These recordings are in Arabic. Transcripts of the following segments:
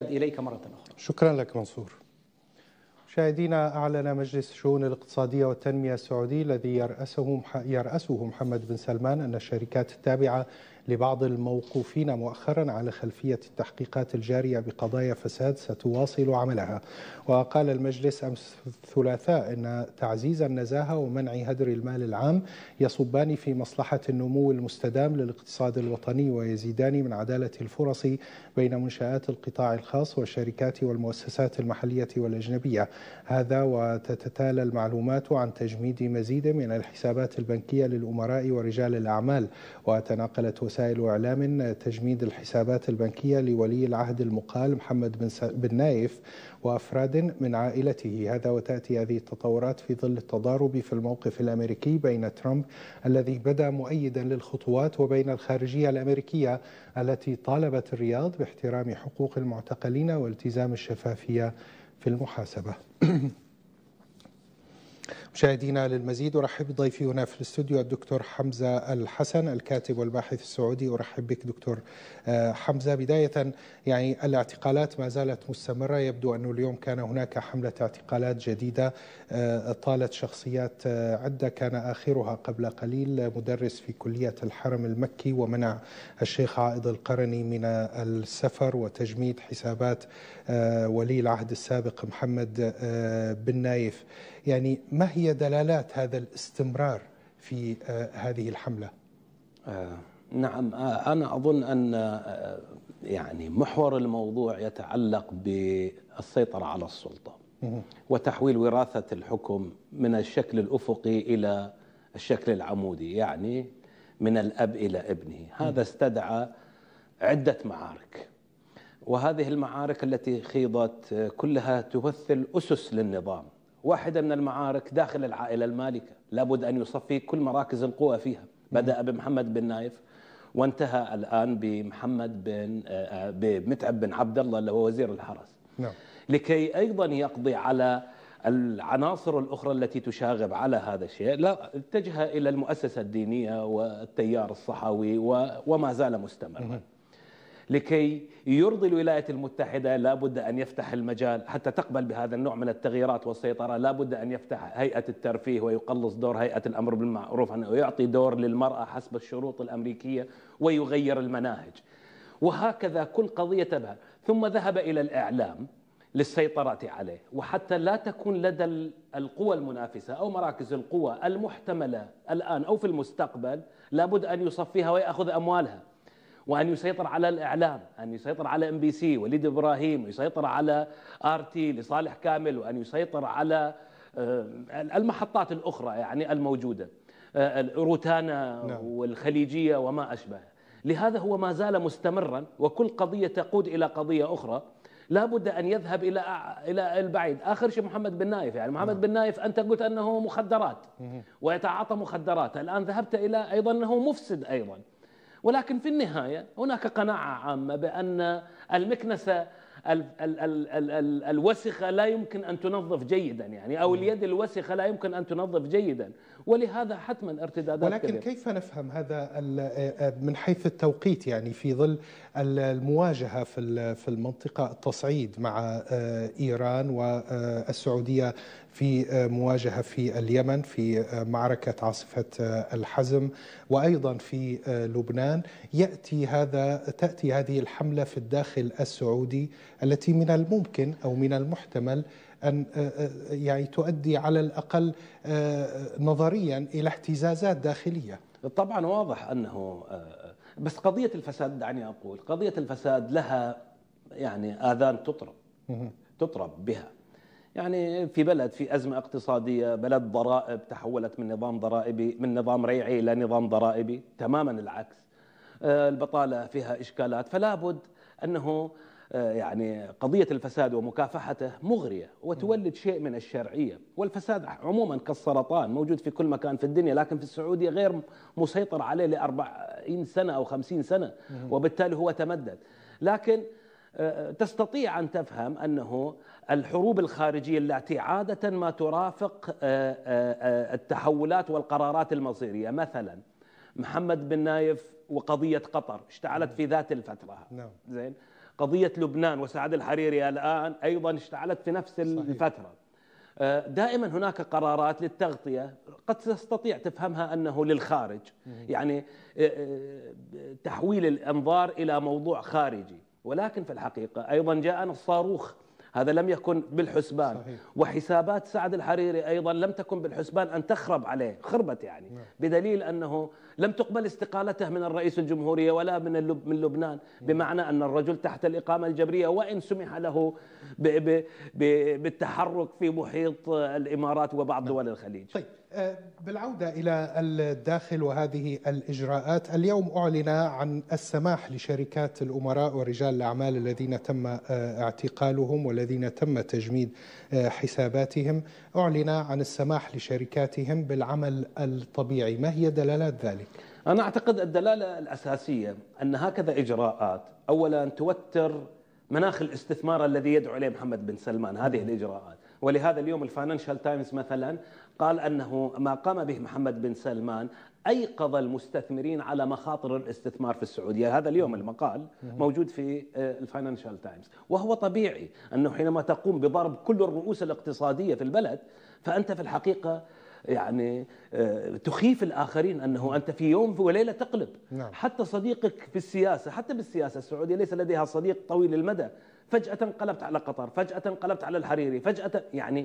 إليك مرة أخرى. شكرا لك منصور. مشاهدينا، أعلن مجلس الشؤون الاقتصادية والتنمية السعودي الذي يرأسه محمد بن سلمان أن الشركات التابعة لبعض الموقوفين مؤخرا على خلفية التحقيقات الجارية بقضايا فساد ستواصل عملها. وقال المجلس أمس الثلاثاء أن تعزيز النزاهة ومنع هدر المال العام يصبان في مصلحة النمو المستدام للاقتصاد الوطني ويزيدان من عدالة الفرص بين منشآت القطاع الخاص والشركات والمؤسسات المحلية والأجنبية. هذا وتتتالى المعلومات عن تجميد مزيد من الحسابات البنكية للأمراء ورجال الأعمال. وتناقلت وسائل إعلام تجميد الحسابات البنكية لولي العهد المقال محمد بن نايف وأفراد من عائلته. هذا وتأتي هذه التطورات في ظل التضارب في الموقف الأمريكي بين ترامب الذي بدا مؤيدا للخطوات وبين الخارجية الأمريكية التي طالبت الرياض باحترام حقوق المعتقلين والتزام الشفافية في المحاسبة. مشاهدينا، للمزيد أرحب بضيفي هنا في الاستوديو الدكتور حمزة الحسن الكاتب والباحث السعودي. أرحب بك دكتور حمزة. بداية، يعني الاعتقالات ما زالت مستمرة، يبدو أنه اليوم كان هناك حملة اعتقالات جديدة طالت شخصيات عدة، كان آخرها قبل قليل مدرس في كلية الحرم المكي ومنع الشيخ عائض القرني من السفر وتجميد حسابات ولي العهد السابق محمد بن نايف. يعني ما هي دلالات هذا الاستمرار في هذه الحملة؟ نعم، أنا أظن أن يعني محور الموضوع يتعلق بالسيطرة على السلطة وتحويل وراثة الحكم من الشكل الأفقي إلى الشكل العمودي، يعني من الأب إلى ابنه. هذا استدعى عدة معارك، وهذه المعارك التي خيضت كلها تمثل أسس للنظام. واحدة من المعارك داخل العائلة المالكة، لابد أن يصفي كل مراكز القوى فيها. بدأ بمحمد بن نايف وانتهى الآن بمتعب بن عبد الله اللي هو وزير الحرس. نعم. لكي أيضا يقضي على العناصر الأخرى التي تشاغب على هذا الشيء، لا اتجه إلى المؤسسة الدينية والتيار الصحوي وما زال مستمرا. لكي يرضي الولايات المتحدة لابد أن يفتح المجال حتى تقبل بهذا النوع من التغييرات والسيطرة. لابد أن يفتح هيئة الترفيه ويقلص دور هيئة الأمر بالمعروف ويعطي دور للمرأة حسب الشروط الأمريكية ويغير المناهج، وهكذا كل قضية تبها. ثم ذهب إلى الإعلام للسيطرة عليه، وحتى لا تكون لدى القوى المنافسة أو مراكز القوى المحتملة الآن أو في المستقبل لابد أن يصفيها ويأخذ أموالها، وأن يسيطر على الإعلام، أن يسيطر على MBC وليد إبراهيم، ويسيطر على RT لصالح كامل، وأن يسيطر على المحطات الأخرى يعني الموجودة، روتانا والخليجية وما أشبه. لهذا هو ما زال مستمرا، وكل قضية تقود إلى قضية أخرى لابد أن يذهب إلى البعيد. آخر شيء محمد بن نايف، يعني محمد بن نايف أنت قلت أنه مخدرات ويتعاطى مخدرات، الآن ذهبت إلى أيضا أنه مفسد أيضا. ولكن في النهاية هناك قناعة عامة بأن المكنسة الوسخة لا يمكن أن تنظف جيدا، يعني أو اليد الوسخة لا يمكن أن تنظف جيدا، ولهذا حتما ارتدادات ولكن كبيرة. كيف نفهم هذا من حيث التوقيت، يعني في ظل المواجهة في المنطقة، التصعيد مع إيران والسعودية في مواجهة في اليمن في معركة عاصفة الحزم، وأيضا في لبنان، تأتي هذه الحملة في الداخل السعودي التي من الممكن أو من المحتمل أن يعني تؤدي على الأقل نظريا إلى اهتزازات داخلية. طبعا واضح أنه بس قضية الفساد، دعني أقول قضية الفساد لها يعني آذان تطرب بها. يعني في بلد في أزمة اقتصادية، بلد ضرائب تحولت من نظام ضرائبي، من نظام ريعي إلى نظام ضرائبي تماما العكس، البطالة فيها إشكالات، فلا بد أنه يعني قضية الفساد ومكافحته مغرية وتولد شيء من الشرعية. والفساد عموما كالسرطان موجود في كل مكان في الدنيا، لكن في السعودية غير مسيطر عليه ل40 سنة أو 50 سنة، وبالتالي هو تمدد. لكن تستطيع أن تفهم أنه الحروب الخارجية التي عادة ما ترافق التحولات والقرارات المصيرية، مثلا محمد بن نايف وقضية قطر اشتعلت في ذات الفترة. نعم. زين، قضية لبنان وسعد الحريري الآن أيضا اشتعلت في نفس الفترة. دائما هناك قرارات للتغطية قد تستطيع تفهمها أنه للخارج، يعني تحويل الأنظار إلى موضوع خارجي، ولكن في الحقيقة أيضا جاءنا الصاروخ، هذا لم يكن بالحسبان. صحيح. وحسابات سعد الحريري أيضا لم تكن بالحسبان أن تخرب عليه، خربت يعني. بدليل أنه لم تقبل استقالته من الرئيس الجمهورية ولا من لبنان، بمعنى أن الرجل تحت الإقامة الجبرية، وإن سمح له بالتحرك في محيط الإمارات وبعض دول الخليج. طيب، بالعودة إلى الداخل وهذه الإجراءات، اليوم أعلن عن السماح لشركات الأمراء ورجال الأعمال الذين تم اعتقالهم والذين تم تجميد حساباتهم، أعلن عن السماح لشركاتهم بالعمل الطبيعي. ما هي دلالات ذلك؟ أنا أعتقد الدلالة الأساسية أن هكذا إجراءات أولا توتر مناخ الاستثمار الذي يدعو إليه محمد بن سلمان، هذه الإجراءات. ولهذا اليوم الفاينانشال تايمز مثلا قال أنه ما قام به محمد بن سلمان أيقظ المستثمرين على مخاطر الاستثمار في السعودية. هذا اليوم المقال موجود في الفاينانشال تايمز. وهو طبيعي أنه حينما تقوم بضرب كل الرؤوس الاقتصادية في البلد فأنت في الحقيقة يعني تخيف الآخرين أنه أنت في يوم وليلة تقلب. نعم. حتى صديقك في السياسة، حتى بالسياسة السعودية ليس لديها صديق طويل المدى، فجأة انقلبت على قطر، فجأة انقلبت على الحريري، فجأة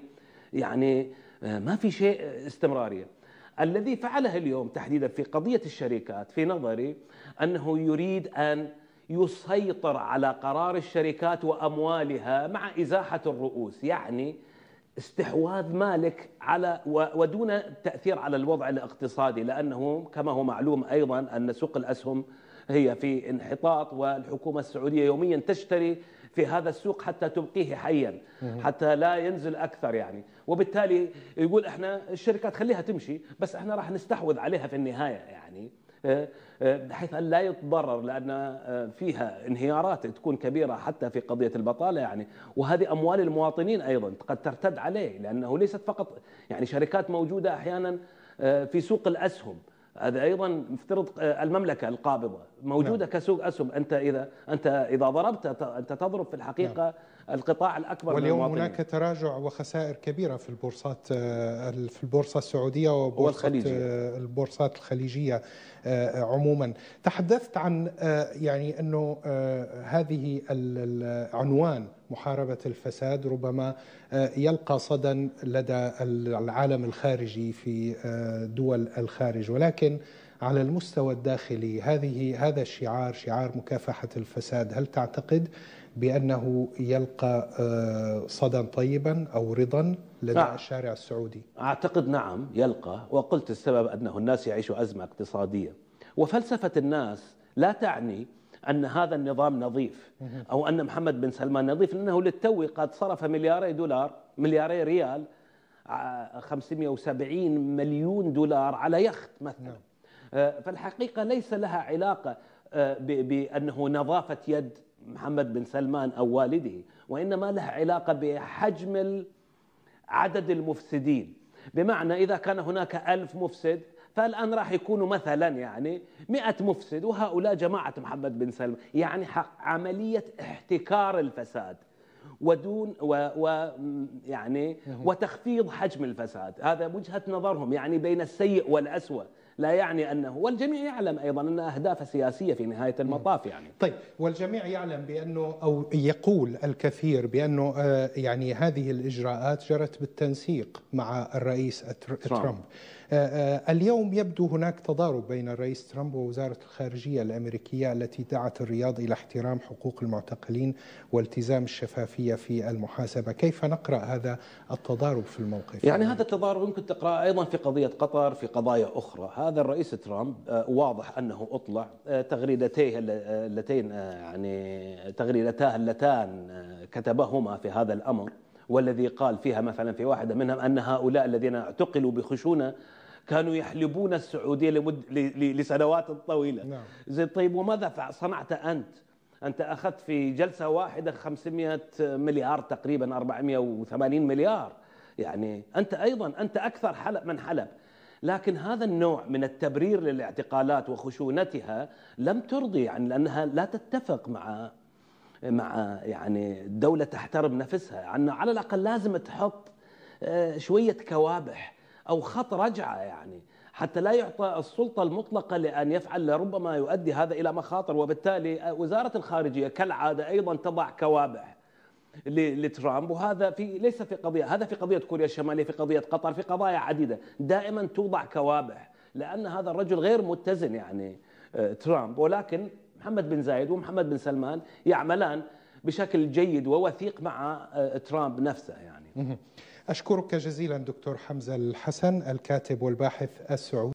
يعني ما في شيء استمرارية. الذي فعله اليوم تحديدا في قضية الشركات في نظري أنه يريد أن يسيطر على قرار الشركات وأموالها مع إزاحة الرؤوس، يعني استحواذ مالك على ودون تأثير على الوضع الاقتصادي، لأنه كما هو معلوم أيضا أن سوق الأسهم هي في انحطاط، والحكومة السعودية يوميا تشتري في هذا السوق حتى تبقيه حيا، حتى لا ينزل أكثر يعني. وبالتالي يقول احنا الشركات خليها تمشي بس احنا راح نستحوذ عليها في النهاية يعني، بحيث أن لا يتضرر، لأن فيها انهيارات تكون كبيرة حتى في قضية البطالة يعني. وهذه أموال المواطنين أيضا قد ترتد عليه، لأنه ليست فقط يعني شركات موجودة أحيانا في سوق الأسهم، هذا أيضا مفترض المملكة القابضة موجودة. نعم. كسوق أسهم، أنت إذا ضربت أنت تضرب في الحقيقة. نعم. القطاع الأكبر واليوم من هناك تراجع وخسائر كبيرة في البورصات، في البورصة السعودية والبورصات الخليجية عموما. تحدثت عن يعني أنه هذه العنوان محاربة الفساد ربما يلقى صدى لدى العالم الخارجي في دول الخارج، ولكن على المستوى الداخلي هذا الشعار، شعار مكافحة الفساد، هل تعتقد بأنه يلقى صدى طيبا أو رضا لدى الشارع السعودي؟ أعتقد نعم يلقى، وقلت السبب أنه الناس يعيشوا أزمة اقتصادية، وفلسفة الناس لا تعني أن هذا النظام نظيف أو أن محمد بن سلمان نظيف، لأنه للتو قد صرف ملياري ريال 570 مليون دولار على يخت مثلا. فالحقيقة ليس لها علاقة بأنه نظافة يد محمد بن سلمان أو والده، وإنما لها علاقة بحجم عدد المفسدين. بمعنى إذا كان هناك 1000 مفسد فالآن راح يكونوا مثلا يعني 100 مفسد، وهؤلاء جماعة محمد بن سلمان، يعني عملية احتكار الفساد ودون يعني وتخفيض حجم الفساد. هذا وجهة نظرهم يعني بين السيء والأسوأ، لا يعني أنه، والجميع يعلم أيضا أن أهداف سياسية في نهاية المطاف يعني. طيب، والجميع يعلم بأنه أو يقول الكثير بأنه يعني هذه الإجراءات جرت بالتنسيق مع الرئيس ترامب. اليوم يبدو هناك تضارب بين الرئيس ترامب ووزارة الخارجية الأمريكية التي دعت الرياض إلى احترام حقوق المعتقلين والتزام الشفافية في المحاسبة. كيف نقرأ هذا التضارب في الموقف؟ يعني هذا التضارب يمكن تقرأ أيضا في قضية قطر، في قضايا أخرى. هذا الرئيس ترامب واضح أنه أطلع تغريدتيه اللتين يعني تغريدتاه اللتان كتبهما في هذا الأمر، والذي قال فيها مثلا في واحدة منهم أن هؤلاء الذين اعتقلوا بخشونة كانوا يحلبون السعودية لسنوات طويلة. نعم. زي طيب، وماذا صنعت أنت أخذت في جلسة واحدة 500 مليار تقريبا، 480 مليار، يعني أنت أيضا أنت أكثر حلب من حلب. لكن هذا النوع من التبرير للاعتقالات وخشونتها لم ترضي، يعني لأنها لا تتفق مع مع يعني الدولة تحترم نفسها، أنه على الأقل لازم تحط شوية كوابح أو خط رجعة، يعني حتى لا يعطى السلطة المطلقة لأن يفعل ربما يؤدي هذا إلى مخاطر. وبالتالي وزارة الخارجية كالعادة أيضا تضع كوابح لترامب، وهذا ليس في قضية، هذا في قضية كوريا الشمالية، في قضية قطر، في قضايا عديدة دائما توضع كوابح، لأن هذا الرجل غير متزن يعني ترامب. ولكن محمد بن زايد ومحمد بن سلمان يعملان بشكل جيد ووثيق مع ترامب نفسه يعني. أشكرك جزيلا دكتور حمزة الحسن، الكاتب والباحث السعودي.